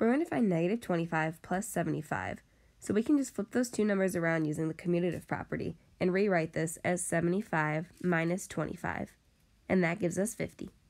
We're going to find negative 25 plus 75, so we can just flip those two numbers around using the commutative property and rewrite this as 75 minus 25, and that gives us 50.